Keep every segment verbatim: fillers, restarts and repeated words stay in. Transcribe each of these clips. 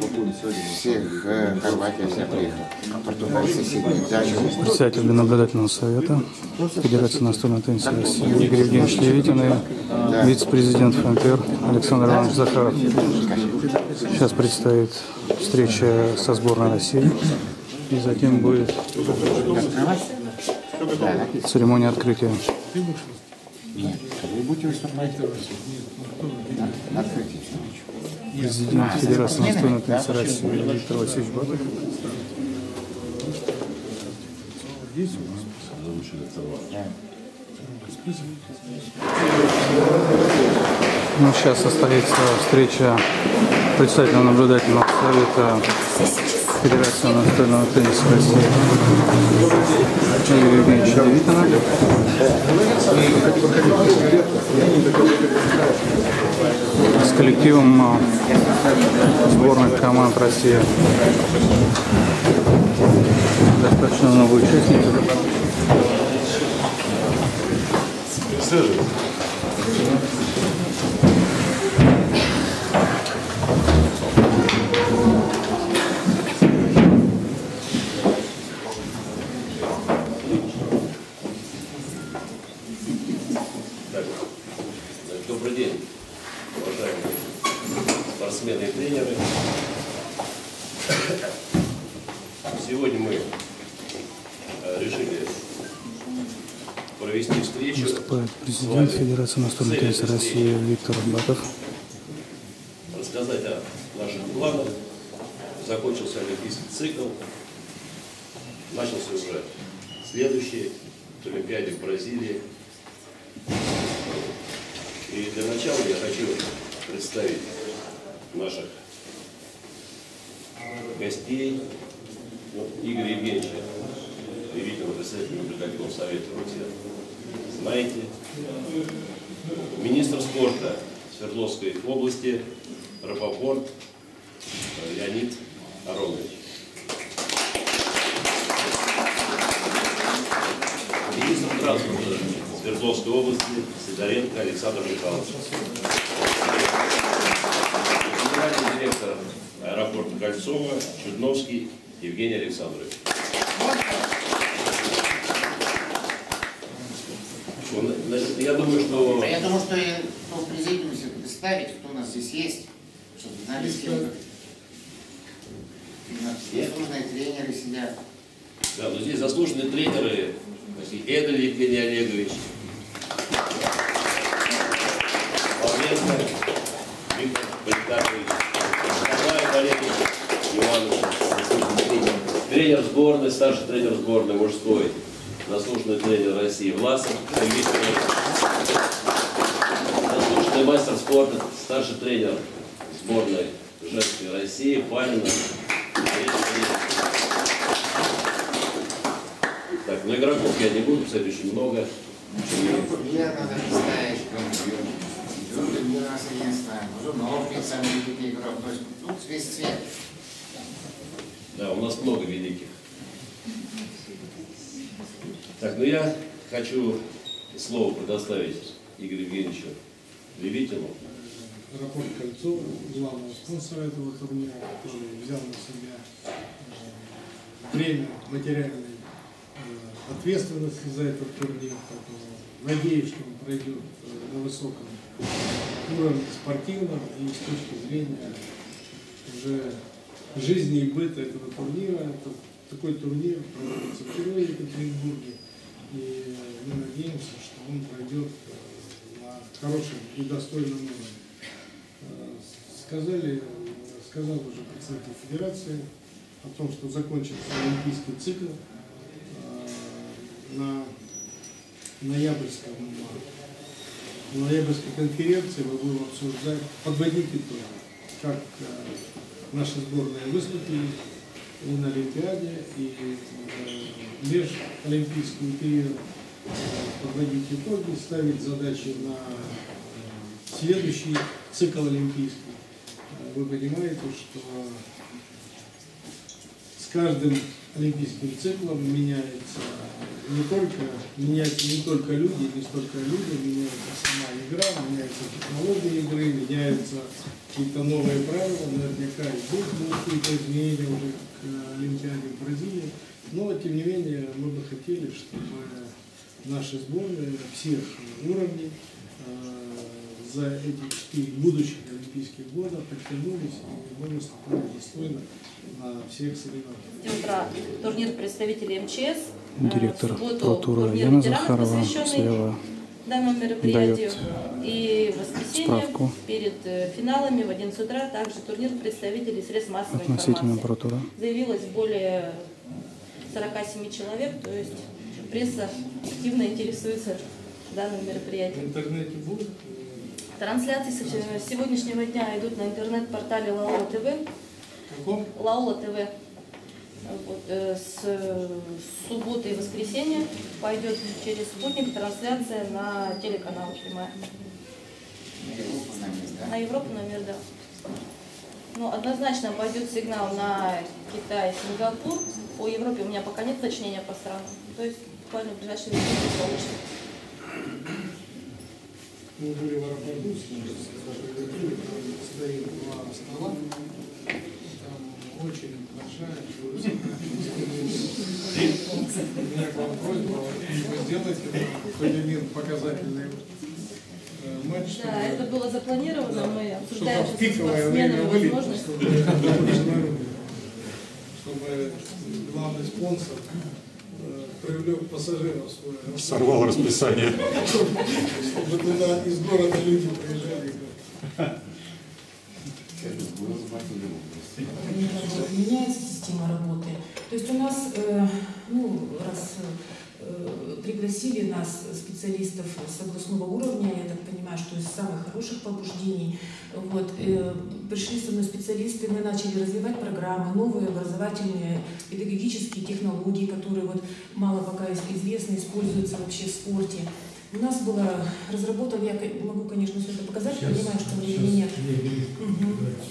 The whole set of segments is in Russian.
всех, э, Хорватия вся приехала. Португалия соседняя, даже. Председатель наблюдательного совета Федерации настольного тенниса России Игорь Евгеньевич Левитин и вице-президент ФНТР Александр Иванович Захаров. Сейчас предстоит встреча со сборной России, и затем будет церемония открытия. Нет, вы будете выступать? Открытие. Президент Федерации настольного тенниса России Виктор Васильевич Батов. Ну, сейчас состоится встреча председателя наблюдательного совета Федерации настольного тенниса России Игоря Евгеньевича Левитина с коллективом сборных команд России. Достаточно много участников. Добрый день, уважаемые спортсмены и тренеры. Сегодня мы решили провести встречу. Выступает президент Федерации настольного тенниса России Виктор Батов. Рассказать о наших планах. Закончился олимпийский цикл. Начался уже следующий в Олимпиаде в Бразилии. И для начала я хочу представить наших гостей. Вот Игорь Евгеньевич Левитин, председатель наблюдательного совета, вы все знаете. Министр спорта Свердловской области Рапопорт Леонид Аронович. Министр транспорта Свердловской области Сидоренко Александр Михайлович. Генеральный директор аэропорта Кольцово Чудновский Евгений Александрович. Я думаю, что... Я думаю, что я в президиуме представить, кто у нас здесь есть, чтобы знали, с кем. Заслуженные тренеры сидят. Да, но здесь заслуженные тренеры. Эдаль Евгений Олегович. Павленко Виктор Политакович. Николай Валерьевич Иванович. Тренер сборной, старший тренер сборной мужской. Заслуженный тренер России Власов. Заслуженный мастер спорта, старший тренер сборной женской России Панина. Так, но игроков я не буду, кстати, очень много. Я надо представить, что не раз я не знаю. Журналов, самый великий игрок. То есть, ну, весь цвет. Да, у нас много великих. Так, ну я хочу слово предоставить Игорю Евгеньевичу Левитину. Аэропорт Кольцово, главного спонсора этого турнира, который взял на себя э, время материальной э, ответственности за этот турнир. Надеюсь, что он пройдет э, на высоком уровне спортивном и с точки зрения уже жизни и быта этого турнира. Это, такой турнир проводится впервые в Екатеринбурге, и мы надеемся, что он пройдет э, на хорошем и достойном уровне. Сказали, сказал уже председатель Федерации о том, что закончится олимпийский цикл э, на ноябрьском, на ноябрьской конференции мы будем обсуждать, подводить итоги, как э, наши сборные выступили и на Олимпиаде, и э, межолимпийский период, э, подводить итоги, ставить задачи на э, следующий цикл олимпийский. Вы понимаете, что с каждым олимпийским циклом меняется не только, меняются не только люди, не столько люди, меняется сама игра, меняются технологии игры, меняются какие-то новые правила, наверняка и здесь будут произошло изменение уже к Олимпиаде в Бразилии. Но, тем не менее, мы бы хотели, чтобы наши сборные всех уровней за эти четыре будущих Олимпийских года подтянулись и мы выступали достойно на всех соревнованиях. В утра турнир представителей МЧС. Директор Протура Яна Захарова слева данному мероприятию. дает И в воскресенье справку перед финалами в одиннадцать утра также турнир представителей средств массовой относительно информации. Протура. Заявилось более сорока семи человек, то есть пресса активно интересуется данным мероприятием. В интернете будет? Трансляции с сегодняшнего дня идут на интернет-портале Лаула ТВ. Каком? Лаула ТВ. Вот, э, с, с субботы и воскресенья пойдет через спутник трансляция на телеканал прямая. На Европу, на мир, да. Ну, однозначно пойдет сигнал на Китай, Сингапур. По Европе у меня пока нет уточнения по странам. То есть буквально в ближайшие месяцы получится. Мы были в аэропорту, прилетели, стоит два стола. Там очередь большая. У меня к вам просьба, вы сделаете хоть один показательный матч. Да, это было запланировано, мы обсуждаем чтобы в сейчас с пиковое время спортсменами вылить, возможность. чтобы, чтобы главный спонсор привлек пассажиров свой. Сорвал расписание. Чтобы туда из города люди приезжали. Меняется система работы. То есть у нас, э, ну, раз э, пригласили нас, специалистов с областного уровня, я так понимаю, что из самых хороших побуждений, вот, э, пришли со мной специалисты, мы начали развивать программы, новые образовательные, педагогические технологии, которые вот мало пока известны, используются вообще в спорте. У нас было разработано, я могу, конечно, все это показать, сейчас, понимаю, что времени нет. Угу.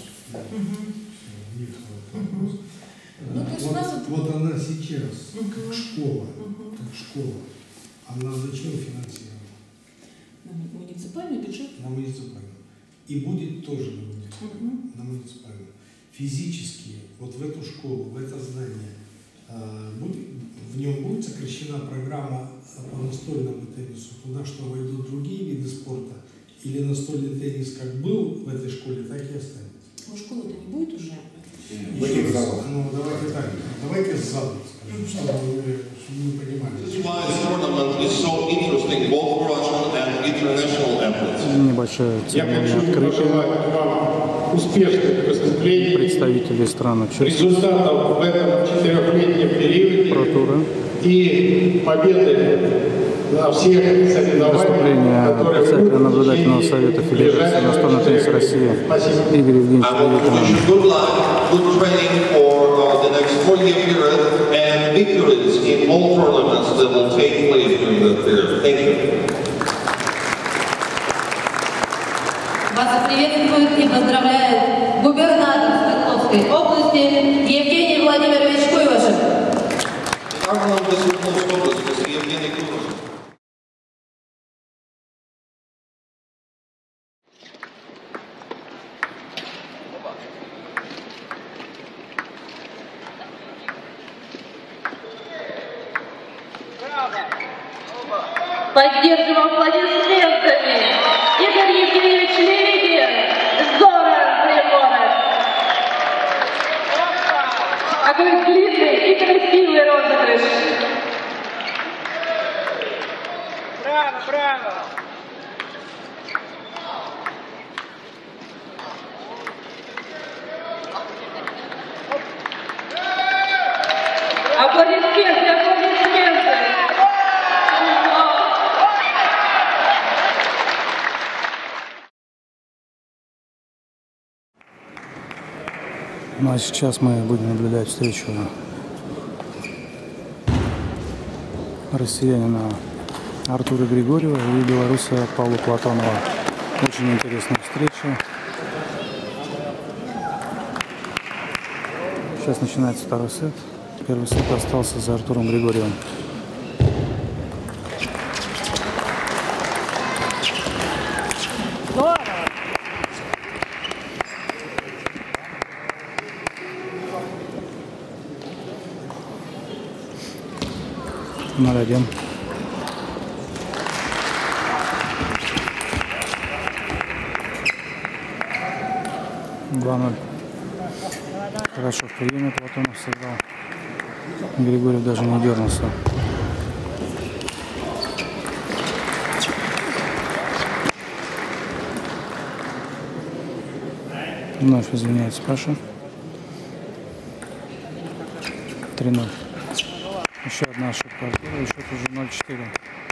Угу. Ну, то есть вот, у нас вот... вот она сейчас, угу. как школа, угу. как школа, она зачем финансирована? На муниципальный бюджет? На муниципальный. И будет тоже на муниципальный. Угу. На муниципальный. Физически, вот в эту школу, в это здание, э, будет, в нем будет сокращена программа по настольному теннису, туда что войдут другие виды спорта, или настольный теннис как был в этой школе, так и останется. Ну, школы-то не будет уже. Еще раз, ну давайте так, давайте сзади скажем, чтобы вы, чтобы вы понимали. Небольшое церемония открытия. Успешных выступлений, представители стран участников результатов в этом четырехлетнем периоде Протура. И победы на всех соревнованиях, Выступление председателя наблюдательного совета Федерации настольного тенниса России Игоря Евгеньевича Левитина. Вас приветствует и поздравляет губернатор Свердловской области Евгений Владимирович Куйвашев. Поддержим аплодисментами Игорь Евгеньевич Левитин, Зоран Приморов. Какой длинный и красивый розыгрыш. Браво, браво! Аплодисменты, аплодисменты. Ну а сейчас мы будем наблюдать встречу россиянина Артура Григорьева и белоруса Павла Платонова. Очень интересная встреча. Сейчас начинается второй сет. Первый сет остался за Артуром Григорьевым. ноль один. два ноль. Хорошо, в приеме Платонов сыграл. Григорьев даже не дернулся. Вновь извиняется Паша. три ноль. Еще одна ошибка. И счет уже ноль четыре.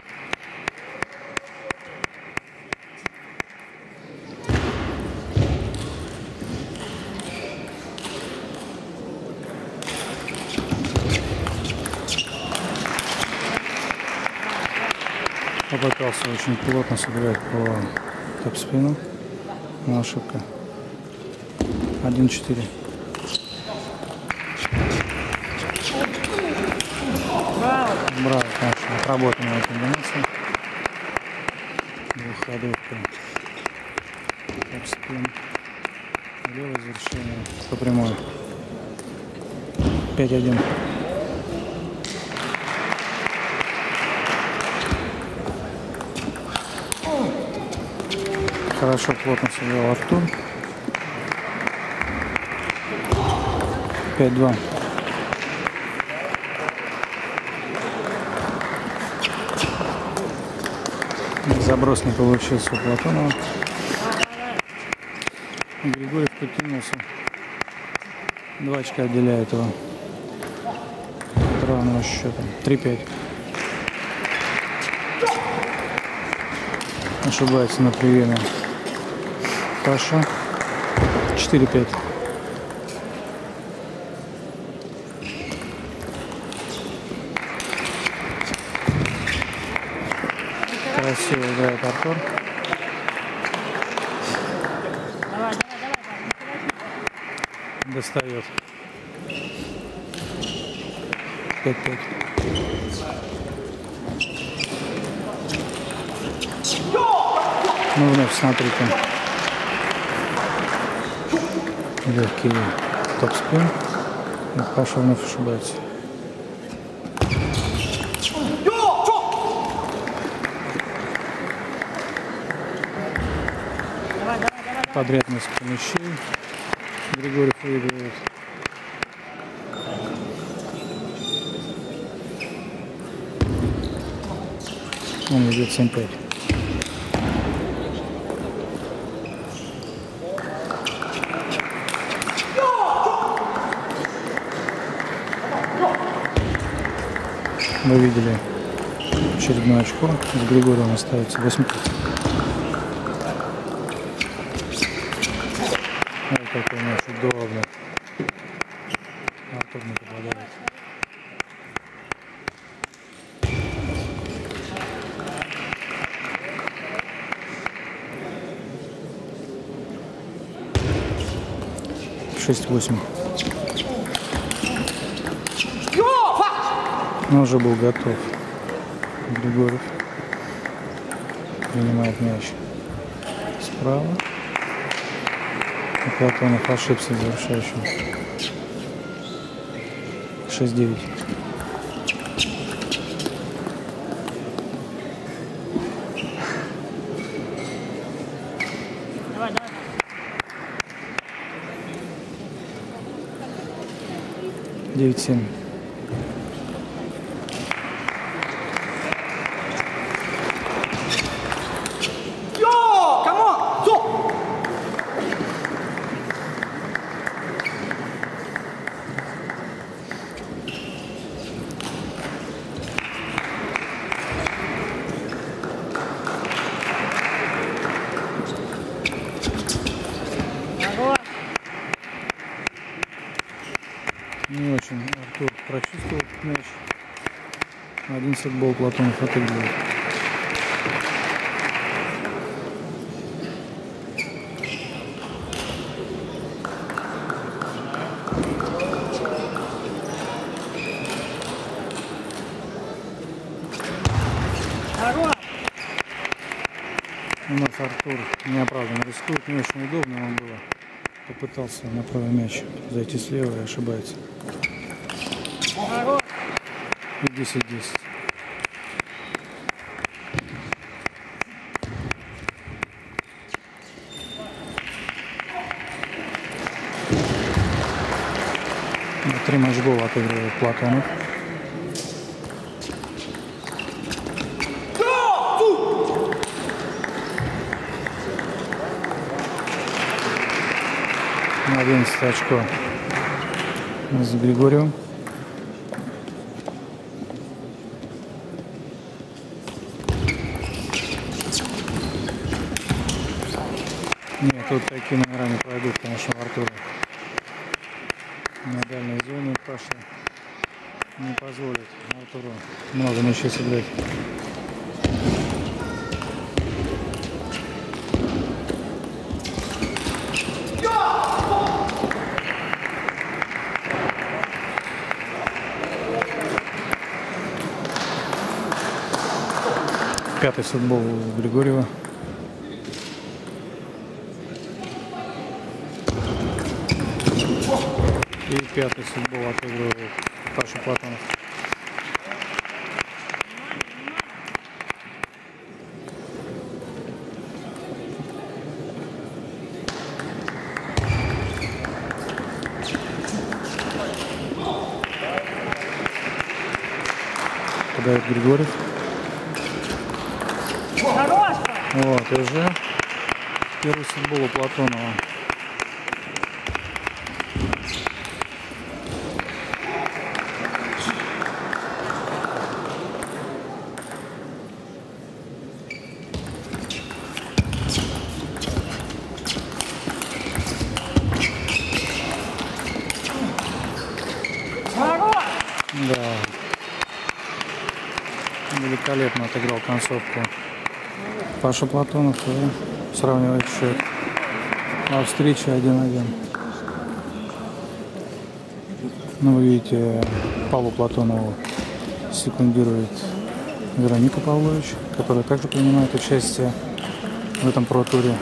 Попытался очень плотно сыграть по топ-спину, но ошибка. один четыре. Браво, конечно, отработанная комбинация. Двухходовка. Топ-спин. Левое завершение по прямой. пять один. Хорошо, плотно сыграл Артур. пять два. Заброс не получился у Платонова. Григорьев подтянулся. Два очка отделяет его от равного счета. три пять. Ошибается на приеме Паша. четыре пять. Красиво играет Артур. Достает. пять пять. Ну, вновь смотрите. Легкий топ-спин. И Паша вновь ошибается. Подряд несколько мячей. Григорьев выигрывает. Он идет семь пять. Мы видели очередное очко. С Григорием остается восемь пять. Ой, какой мяч удобный. Артур не попадает. шесть восемь. Но уже был готов. Григорьев принимает мяч справа. И Платонов ошибся завершающим. шесть девять. девять семь. Не очень Артур прочувствовал мяч. Один сетбол Платонов отыгрывает. У нас Артур неоправданно рискует, не очень удобно ему было. Попытался на правый мяч зайти слева и ошибается. И десять десять. Три матчбола отыгрывает Платонов. одиннадцать очко с Григорьевым. Нет, тут такие номера не пройдут, конечно, в Артуре. На дальней зоне Паша не позволит Артуру много мячей сыграть. Пятый футбол у Григорьева. И пятый футбол отыгрывает Паша Платонов. Подает Григорьев. Вот, и уже первый футбол у Платонова. Да. Великолепно отыграл концовку Паша Платонов и сравнивает счет. А встреча один-один. Ну, вы видите, Павлу Платонову секундирует Вероника Павлович, которая также принимает участие в этом про-туре.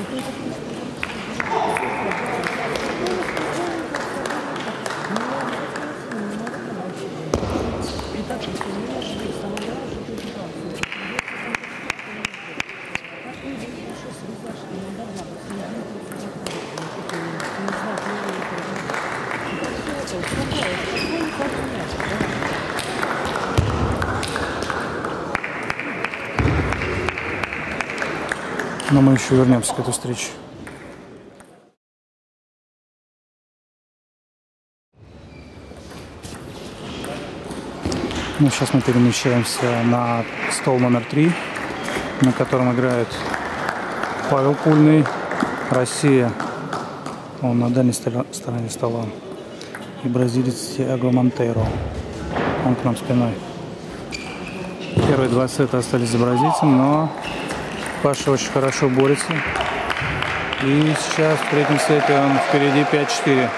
Но мы еще вернемся к этой встрече. Ну, сейчас мы перемещаемся на стол номер три, на котором играет Павел Пульный, Россия. Он на дальней стороне стола. И бразилец Тиаго Монтейро. Он к нам спиной. Первые два сета остались за бразильцем, но Паша очень хорошо борется. И сейчас в третьем сете он впереди пять-четыре.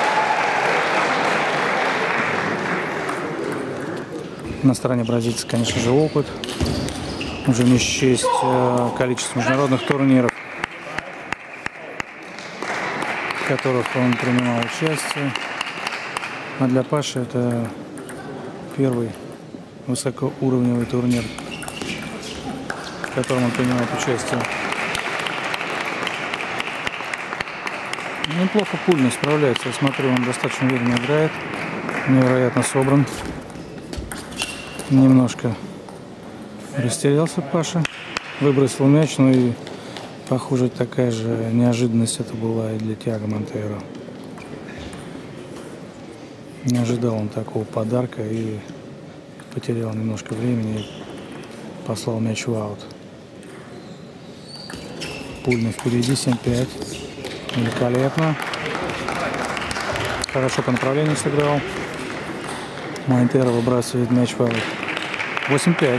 На стороне бразильца, конечно же, опыт. Уже не счесть количество международных турниров, в которых он принимал участие. А для Паши это первый высокоуровневый турнир, в котором он принимает участие. Неплохо Пульный справляется. Я смотрю, он достаточно уверенно играет. Невероятно собран. Немножко растерялся Паша. Выбросил мяч, но и, похоже, такая же неожиданность это была и для Тиаго Монтейро. Не ожидал он такого подарка и потерял немножко времени и послал мяч в аут. Пульный впереди, семь-пять. Великолепно. Хорошо по направлению сыграл. Монтейро выбрасывает мяч в аут. восемь-пять.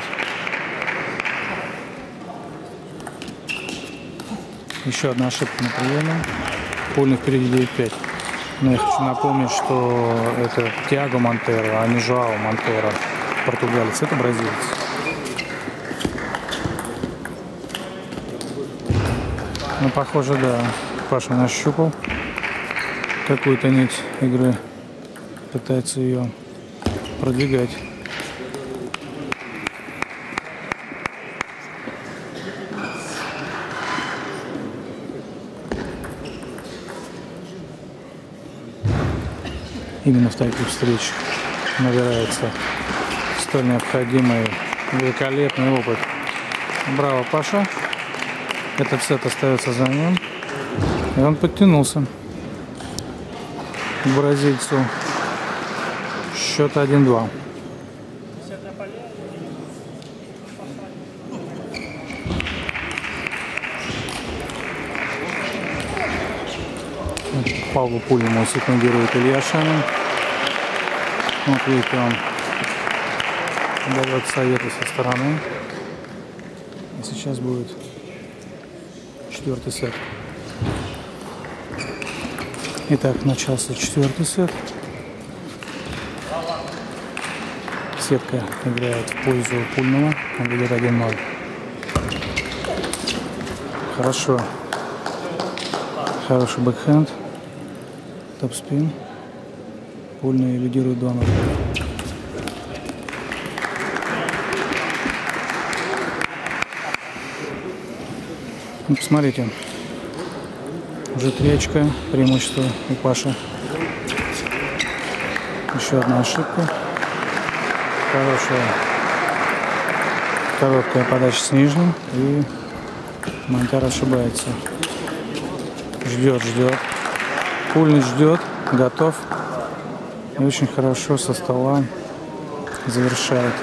Еще одна ошибка на приеме. Пульный впереди девять-пять. Но я хочу напомнить, что это Тиаго Монтейро, а не Жоао Монтейро, португалец. Это бразилец. Ну, похоже, да. Паша нащупал какую-то нить игры. Пытается ее продвигать. Именно в таких встречах набирается столь необходимый великолепный опыт. Браво, Паша. Этот сет остается за ним. И он подтянулся к бразильцу. Счет один-два. Павлу Пульному секундирует Илья Шанин. Вот видите, он дает советы со стороны. И сейчас будет четвертый сет. Итак, начался четвертый сет. Сетка играет в пользу Пульного. Он ведет один-ноль. Хорошо. Хороший бэкхенд. Топ-спин. Пульный лидирует два-ноль. Ну, посмотрите. Уже три очка преимущества у Паши. Еще одна ошибка. Хорошая короткая подача с нижним. И Монтейро ошибается. Ждет, ждет. Пульный ждет, готов. И очень хорошо со стола завершает.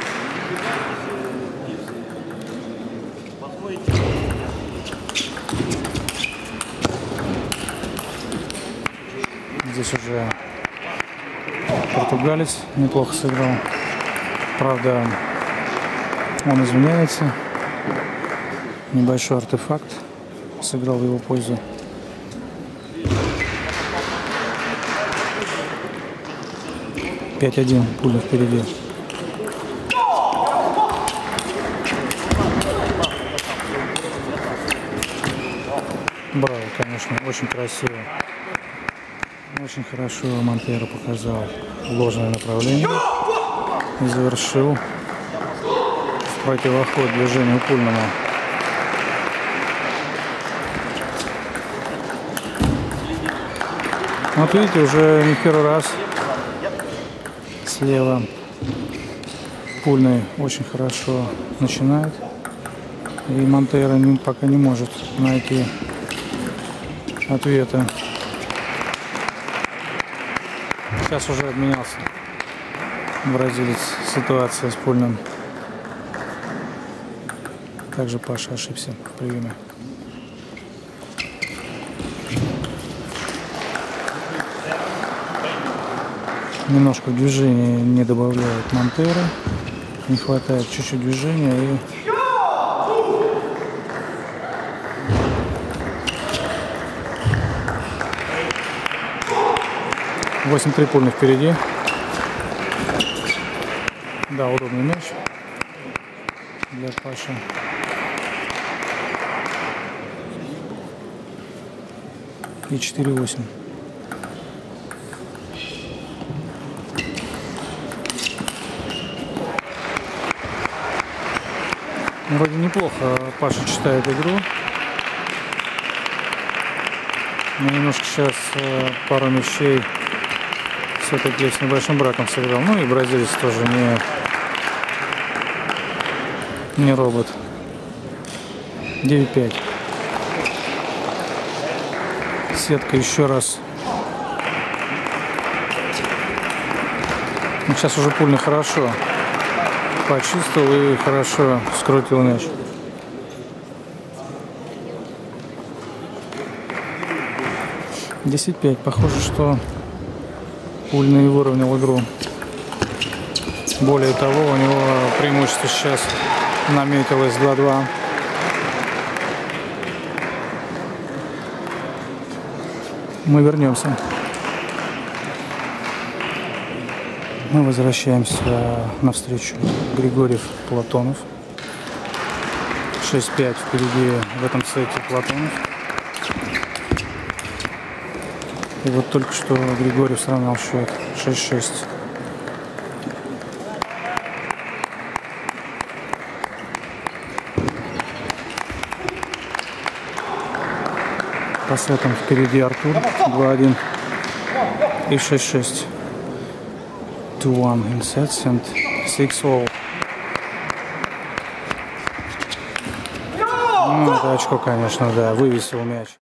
Здесь уже португалец неплохо сыграл. Правда, он извиняется. Небольшой артефакт сыграл в его пользу. пять-один, Пульный впереди. Браво, конечно, очень красиво. Очень хорошо Монтейро показал ложное направление и завершил в противоход движению Пульному. Вот видите, уже не в первый раз слева Пульный очень хорошо начинает. И Монтейро пока не может найти ответа. Сейчас уже обменялся бразилец ситуация с Пульным. Также Паша ошибся в приеме. Немножко движения не добавляет Монтейро. Не хватает чуть-чуть движения и восемь-три Пульный впереди. Да, удобный мяч для Паши. И четыре-восемь. Вроде неплохо Паша читает игру. Но немножко сейчас пару мячей все-таки с небольшим браком сыграл. Ну и бразилец тоже не, не робот. девять-пять. Сетка еще раз. Ну, сейчас уже Пульный хорошо почувствовал и хорошо скрутил мяч. десять-пять. Похоже, что Пульный выровнял игру. Более того, у него преимущество сейчас наметилось два-два. Мы вернемся. Мы возвращаемся навстречу. Григорьев, Платонов. шесть-пять впереди в этом сете Платонов. И вот только что Григорьев сравнял счет шесть-шесть. По сетам впереди Артур два-один и шесть-шесть. two one in sets and six all. Ну, это очко, конечно, да, вывесил мяч.